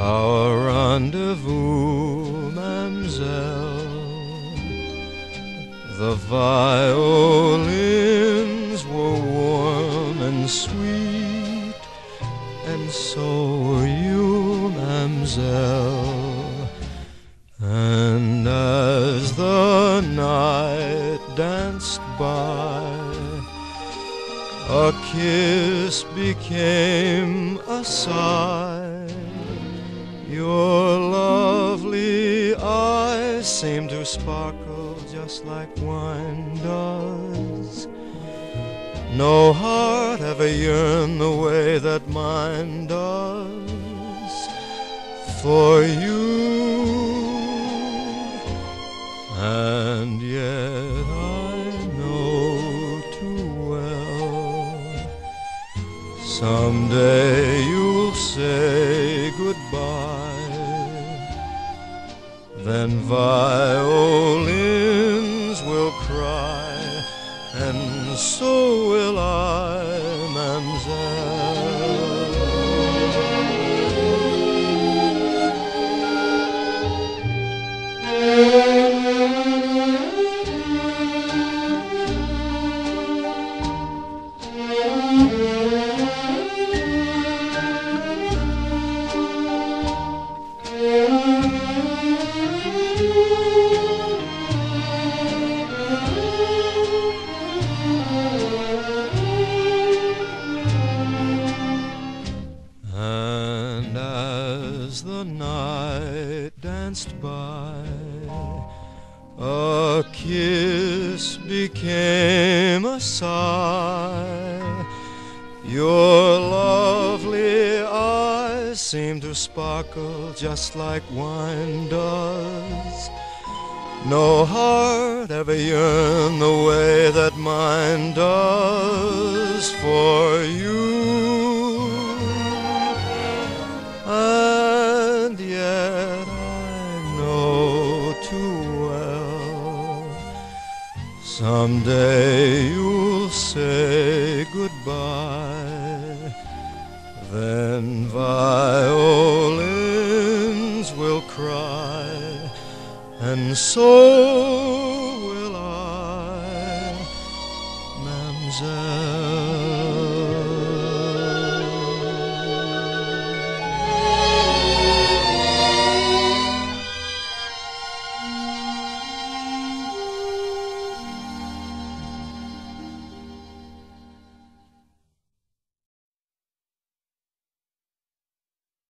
our rendezvous, mademoiselle. The violins were warm and sweet, and so were you, mademoiselle. And as the night danced by, a kiss became a sigh. Your lovely eyes seemed to sparkle just like wine does. No heart ever yearned the way that mine does for you. And yet I know too well, someday you'll say goodbye, then violins will cry, and so will I, mademoiselle. And as the night danced by, a kiss became a sigh. Your lovely eyes seemed to sparkle just like wine does. No heart ever yearned the way that mine does for you. And yet I know too well, someday you'll say goodbye, then violins will cry, and so will I, mademoiselle.